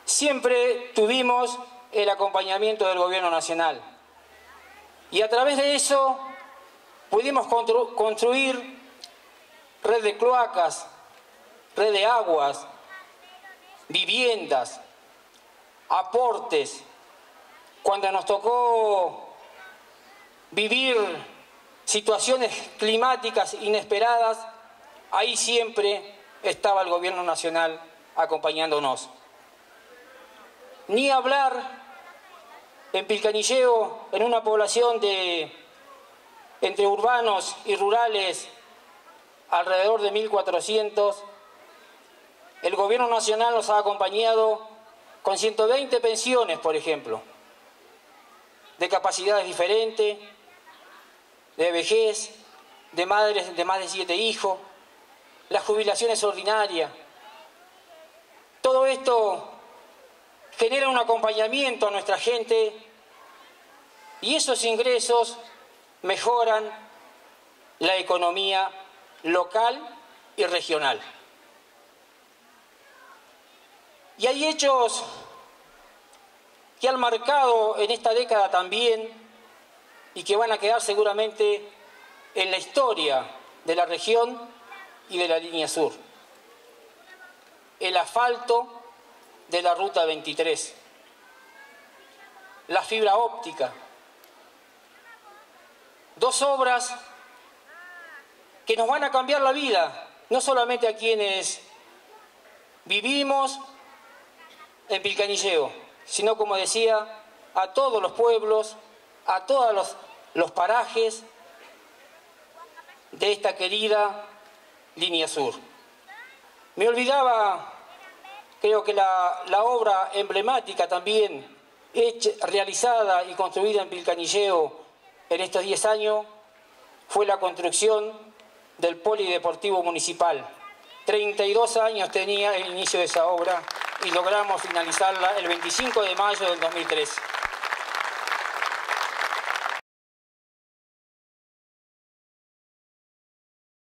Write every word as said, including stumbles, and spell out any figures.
siempre tuvimos el acompañamiento del Gobierno Nacional. Y a través de eso pudimos constru- construir red de cloacas, red de aguas, viviendas, aportes. Cuando nos tocó vivir situaciones climáticas inesperadas, ahí siempre estaba el Gobierno Nacional acompañándonos. Ni hablar en Pilcanilleo, en una población de entre urbanos y rurales, alrededor de mil cuatrocientos, el Gobierno Nacional nos ha acompañado con ciento veinte pensiones, por ejemplo, de capacidades diferentes, de vejez, de madres de más de siete hijos, las jubilaciones ordinarias. Todo esto genera un acompañamiento a nuestra gente y esos ingresos mejoran la economía local y regional. Y hay hechos que han marcado en esta década también y que van a quedar seguramente en la historia de la región y de la línea sur. El asfalto de la Ruta veintitrés, la fibra óptica, dos obras que nos van a cambiar la vida, no solamente a quienes vivimos en Pilcanilleo, sino, como decía, a todos los pueblos, a todos los, los parajes de esta querida línea sur. Me olvidaba, creo que la, la obra emblemática también hecha, realizada y construida en Pilcanilleo en estos diez años fue la construcción del Polideportivo Municipal. treinta y dos años tenía el inicio de esa obra y logramos finalizarla el veinticinco de mayo del dos mil tres.